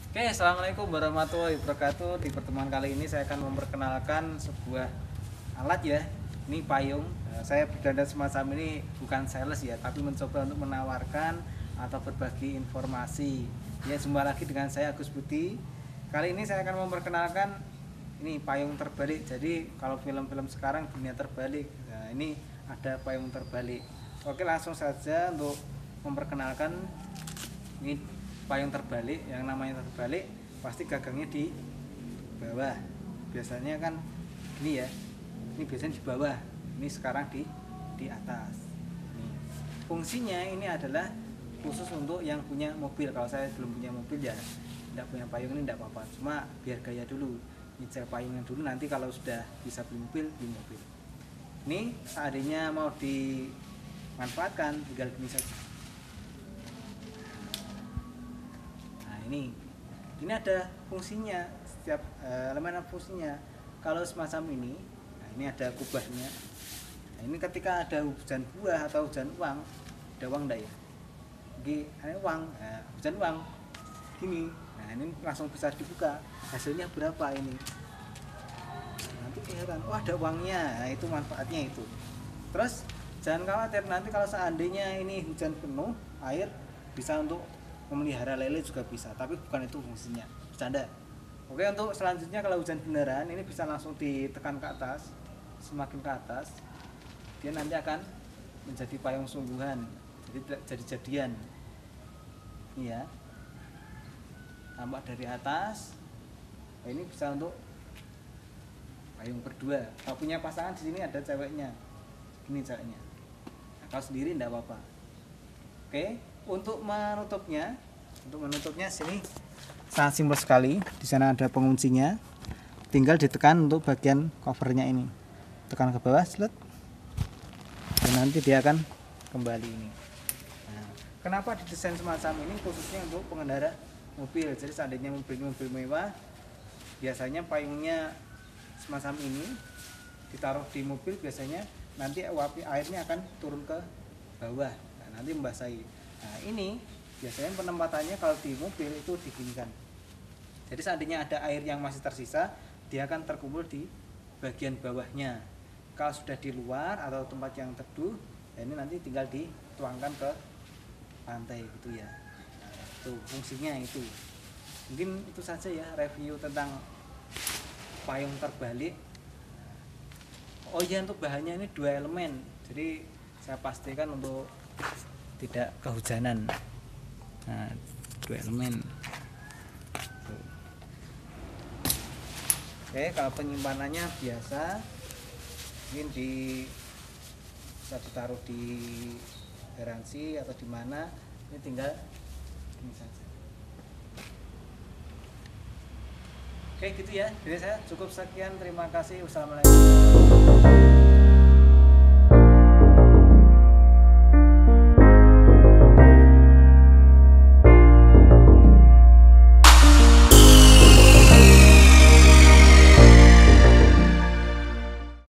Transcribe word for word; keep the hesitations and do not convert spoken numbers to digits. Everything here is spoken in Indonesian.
Oke, assalamualaikum warahmatullahi wabarakatuh. Di pertemuan kali ini saya akan memperkenalkan sebuah alat ya. Ini payung. Nah, saya berdandan semacam ini bukan sales ya, tapi mencoba untuk menawarkan atau berbagi informasi. Ya, jumpa lagi dengan saya Agus Budi. Kali ini saya akan memperkenalkan ini payung terbalik. Jadi kalau film-film sekarang dunia terbalik. Nah, ini ada payung terbalik. Oke, langsung saja untuk memperkenalkan ini payung terbalik. Yang namanya terbalik pasti gagangnya di bawah, biasanya kan ini ya, ini biasanya di bawah, ini sekarang di di atas. Nih. Fungsinya ini adalah khusus untuk yang punya mobil. Kalau saya belum punya mobil ya tidak punya payung ini tidak apa-apa, cuma biar gaya dulu nyicil payungnya dulu, nanti kalau sudah bisa beli mobil beli mobil. Ini seandainya mau dimanfaatkan tinggal gini saja. Ini ini ada fungsinya, setiap uh, elemen ada fungsinya. Kalau semacam ini, nah ini ada kubahnya. Nah, ini ketika ada hujan buah atau hujan uang, ada uang enggak ya? Ini ada uang, nah, hujan uang gini. Nah ini langsung bisa dibuka, hasilnya berapa ini, nanti kelihatan, oh ada uangnya. Nah, itu manfaatnya itu. Terus jangan khawatir, nanti kalau seandainya ini hujan penuh air, bisa untuk memelihara lele juga bisa, tapi bukan itu fungsinya, bercanda. Oke, untuk selanjutnya kalau hujan beneran ini bisa langsung ditekan ke atas, semakin ke atas dia nanti akan menjadi payung sungguhan, jadi tidak jadi jadian. Iya, tampak dari atas. Nah, ini bisa untuk payung berdua. Kalau punya pasangan di sini ada ceweknya, ini ceweknya. Nah, kalau sendiri tidak apa-apa. Oke, untuk menutupnya, untuk menutupnya sini sangat simpel sekali. Di sana ada penguncinya, tinggal ditekan untuk bagian covernya ini, tekan ke bawah, slet, dan nanti dia akan kembali ini. Nah, kenapa didesain semacam ini? Khususnya untuk pengendara mobil. Jadi seandainya mobil-mobil mewah, biasanya payungnya semacam ini ditaruh di mobil, biasanya nanti uap airnya akan turun ke bawah, nanti membasahi. Nah ini biasanya penempatannya kalau di mobil itu diginikan. Jadi seandainya ada air yang masih tersisa, dia akan terkumpul di bagian bawahnya. Kalau sudah di luar atau tempat yang teduh, ya ini nanti tinggal dituangkan ke pantai gitu ya. Nah, itu fungsinya itu. Mungkin itu saja ya review tentang payung terbalik. Oh iya, untuk bahannya ini dua elemen, jadi saya pastikan untuk tidak kehujanan. Nah, dua elemen. Tuh. Oke, kalau penyimpanannya biasa, mungkin di bisa ditaruh di garansi atau di mana, ini tinggal ini saja. Oke gitu ya, jadi saya cukup sekian, terima kasih, wassalamualaikum.